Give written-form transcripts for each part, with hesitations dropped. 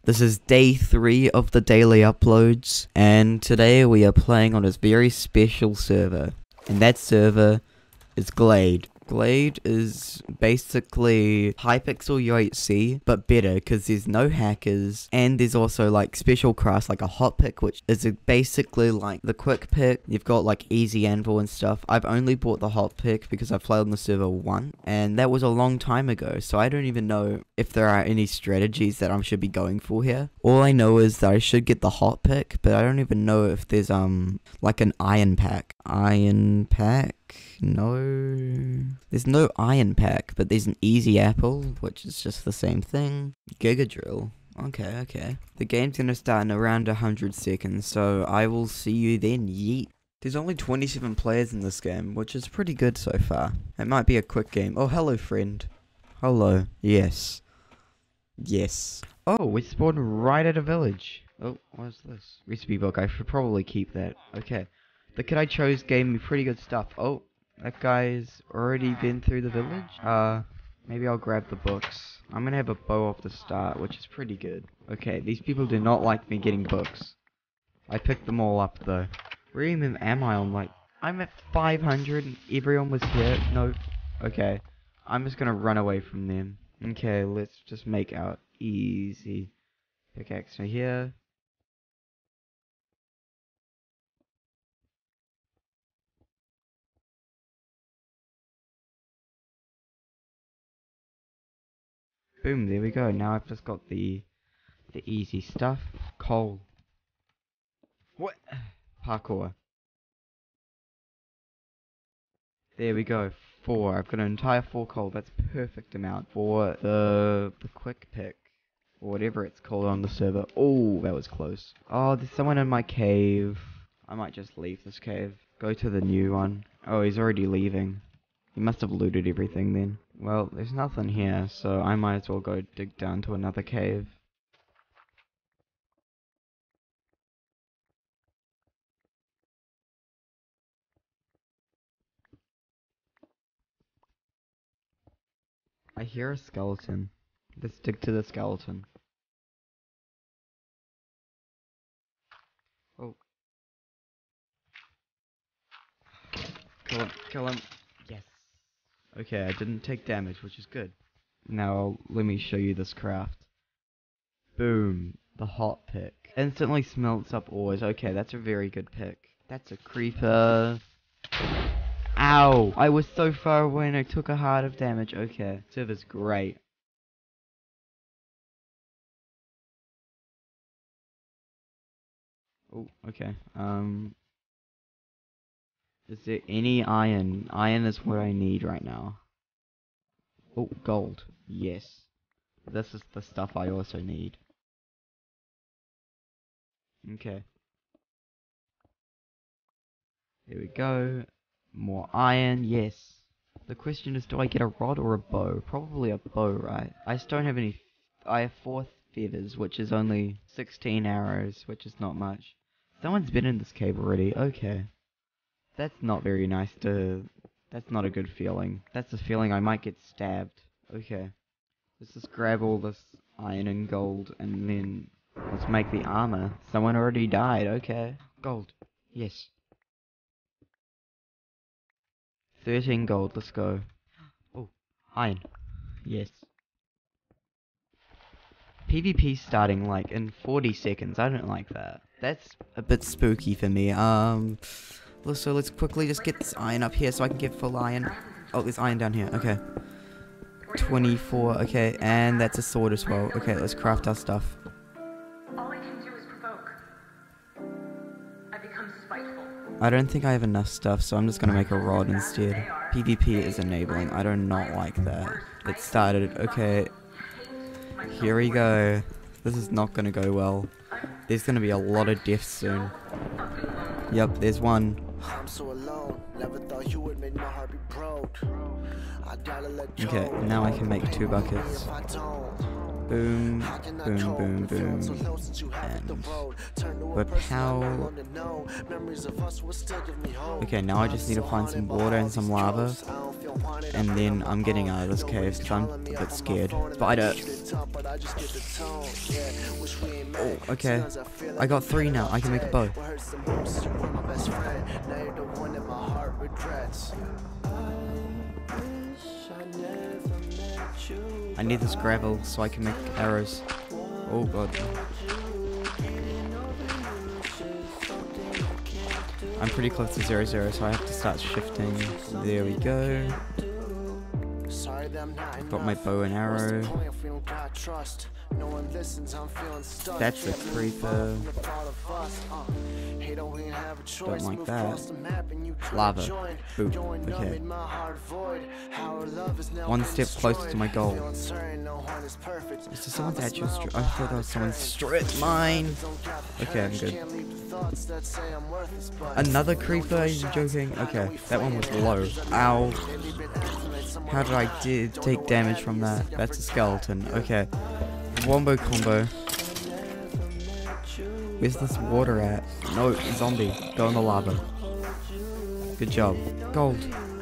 This is day 3 of the daily uploads, and today we are playing on a very special server, and that server is Glade. Glade is basically Hypixel UHC, but better because there's no hackers, and there's also like special crafts like a hot pick, which is basically like the quick pick. You've got like easy anvil and stuff. I've only bought the hot pick because I've played on the server once, and that was a long time ago, so I don't even know if there are any strategies that I should be going for here. All I know is that I should get the hot pick, but I don't even know if there's like an iron pack. Iron pack? No. There's no iron pack, but there's an easy apple, which is just the same thing. Giga drill. Okay. The game's gonna start in around 100 seconds, so I will see you then. Yeet. There's only 27 players in this game, which is pretty good so far. It might be a quick game. Oh, hello, friend. Hello. Yes. Oh, we spawned right at a village. Oh, what's this? Recipe book. I should probably keep that. Okay. The kid I chose gave me pretty good stuff. Oh, that guy's already been through the village. Maybe I'll grab the books. I'm gonna have a bow off the start, which is pretty good. Okay, these people do not like me getting books. I picked them all up though. Where even am I on, like, I'm at 500 and everyone was here? No. Okay. I'm just gonna run away from them. Okay, let's just make out easy. Pickaxe right here. Boom, there we go. Now I've just got the easy stuff. Coal. What? Parkour. There we go. 4. I've got an entire 4 coal. That's perfect amount for the quick pick. Or whatever it's called on the server. Oh, that was close. Oh, there's someone in my cave. I might just leave this cave. Go to the new one. Oh, he's already leaving. He must have looted everything then. Well, there's nothing here, so I might as well go dig down to another cave. I hear a skeleton. Let's dig to the skeleton. Oh. Kill him. Yes. Okay, I didn't take damage, which is good. Now, let me show you this craft. Boom. The hot pick. Instantly smelts up ores. Okay, that's a very good pick. That's a creeper. Ow! I was so far away and I took a heart of damage. Okay, server's great. Oh, okay. Is there any iron? Iron is what I need right now. Oh, gold. Yes. This is the stuff I also need. Okay. There we go. More iron, yes. The question is, do I get a rod or a bow? Probably a bow, right? I just don't have any... I have 4 feathers, which is only 16 arrows, which is not much. Someone's been in this cave already. Okay. That's not very nice to... That's not a good feeling. That's a feeling I might get stabbed. Okay. Let's just grab all this iron and gold, and then let's make the armor. Someone already died. Okay. Gold. Yes. 13 gold, let's go. Oh, iron. Yes. PvP starting like in 40 seconds, I don't like that. That's a bit spooky for me. So let's quickly just get this iron up here so I can get full iron. Oh, there's iron down here, okay. 24, okay, and that's a sword as well. Okay, let's craft our stuff. All I can do is provoke. I become spiteful. I don't think I have enough stuff, so I'm just gonna make a rod instead. PvP is enabling. I do not like that. It started. Okay. Here we go. This is not gonna go well. There's gonna be a lot of deaths soon. Yep, there's one. I'm so alone. Never thought you would make my heart be broke. I gotta let Okay, now I can make 2 buckets. Boom, boom, boom, boom. And whip how... Okay, now I just need to find some water and some lava. And then I'm getting out of this cave because I'm a bit scared. Spider! Oh, okay. I got 3 now. I can make a bow. I need this gravel so I can make arrows. Oh god. I'm pretty close to 0-0, so I have to start shifting. There we go. Got my bow and arrow. That's a creeper. Don't like that. Lava. Boom. Okay. One step closer to my goal. Is this someone's actual I thought that was someone's straight mine. Okay, I'm good. Another creeper? Are you joking? Okay, that one was low. Ow. How did I take damage from that? That's a skeleton. Okay. Wombo combo. Where's this water at? No, zombie. Go in the lava. Good job. Gold.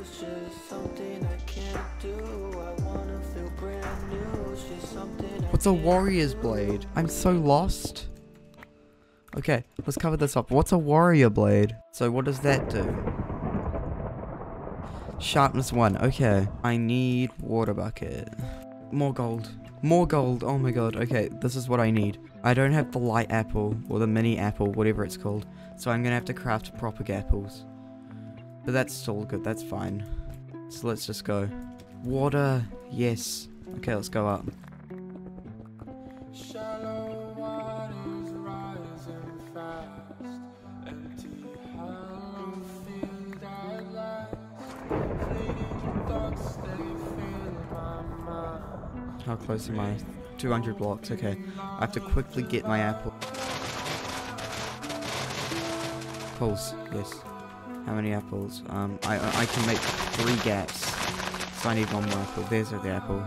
What's a warrior's blade? I'm so lost. Okay, let's cover this up. What's a warrior blade? So what does that do? Sharpness 1. Okay. I need water bucket. More gold. More gold. Oh my god. Okay, this is what I need. I don't have the light apple or the mini apple, whatever it's called. So I'm gonna have to craft proper apples. But that's still good. That's fine. So let's just go. Water. Yes. Okay, let's go up. How close am I? 200 blocks, okay. I have to quickly get my apple. Apples, yes. How many apples? I can make 3 gaps. So I need 1 more apple. There's the apple.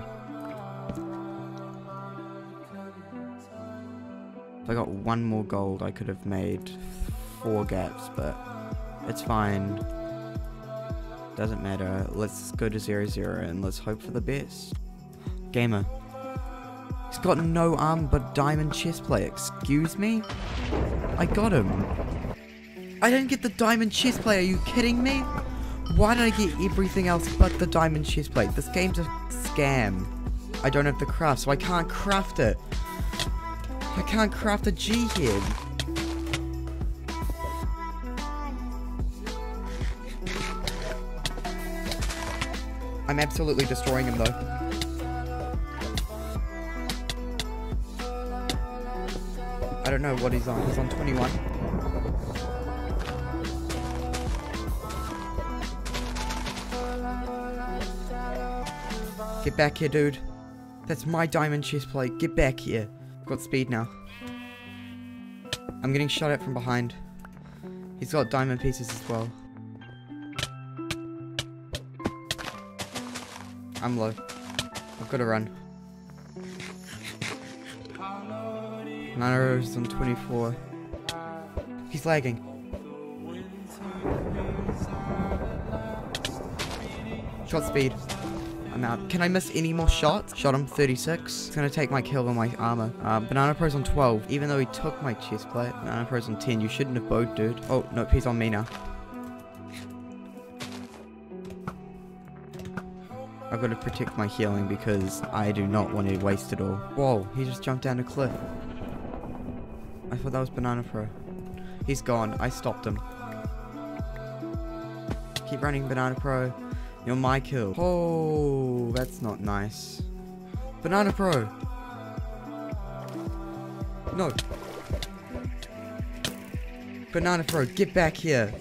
If I got 1 more gold, I could have made 4 gaps, but it's fine. Doesn't matter. Let's go to 0-0 and let's hope for the best. Gamer. He's got no arm but diamond chestplate. Excuse me? I got him. I didn't get the diamond chestplate. Are you kidding me? Why did I get everything else but the diamond chestplate? This game's a scam. I don't have the craft, so I can't craft it. I can't craft a G-head. I'm absolutely destroying him though. I don't know what he's on. He's on 21. Get back here, dude. That's my diamond chestplate. Get back here. I've got speed now. I'm getting shot at from behind. He's got diamond pieces as well. I'm low. I've got to run. Nano's on 24. He's lagging. Shot speed. I'm out. Can I miss any more shots? Shot him 36. It's gonna take my kill on my armor. Banana Pro's on 12. Even though he took my chest plate. Banana Pro's on 10. You shouldn't have bowed, dude. Oh, nope, he's on me now. I've got to protect my healing because I do not want to waste it all. Whoa, he just jumped down a cliff. I thought that was Banana Pro. He's gone. I stopped him. Keep running, Banana Pro. You're my kill. Oh, that's not nice. Banana Pro. No. Banana Pro, get back here.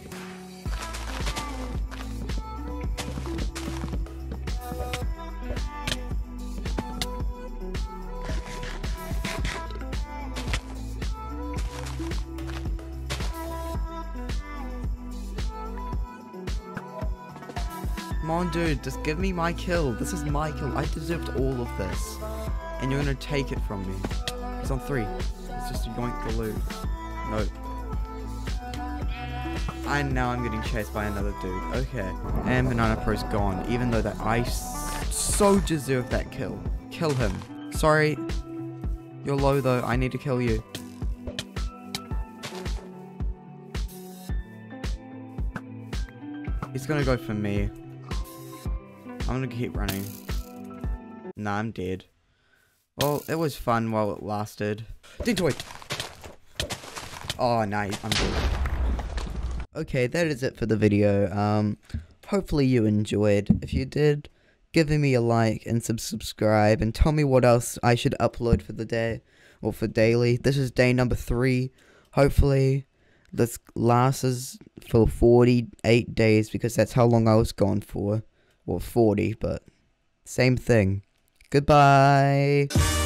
Come on, dude, just give me my kill. This is my kill. I deserved all of this. and you're gonna take it from me. He's on 3. Let's just yoink the loot. Nope. Now I'm getting chased by another dude. Okay. And Banana Pro's gone, even though that I so deserve that kill. Kill him. Sorry. You're low though. I need to kill you. He's gonna go for me. I'm gonna keep running. Nah, I'm dead. Well, it was fun while it lasted. Dentoid! Oh, nah, I'm dead. Okay, that is it for the video. Hopefully you enjoyed. If you did, give me a like and subscribe, and tell me what else I should upload for the day, or for daily. This is day number 3. Hopefully this lasts us for 48 days, because that's how long I was gone for. Well, 40, but same thing. Goodbye.